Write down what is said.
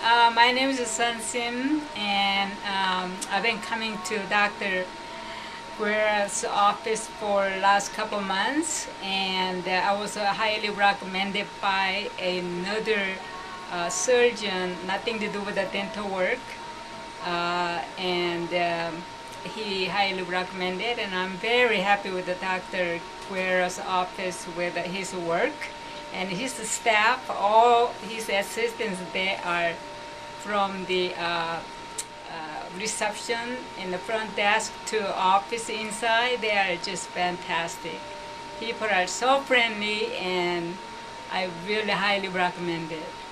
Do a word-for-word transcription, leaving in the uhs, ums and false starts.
Uh, my name is Sun Sim, and um, I've been coming to Doctor Guerra's office for last couple months, and uh, I was uh, highly recommended by another uh, surgeon, nothing to do with the dental work, uh, and um, he highly recommended, and I'm very happy with the Doctor Guerra's office with his work. And his staff, all his assistants, they are from the uh, uh, reception in the front desk to office inside. They are just fantastic. People are so friendly, and I really highly recommend it.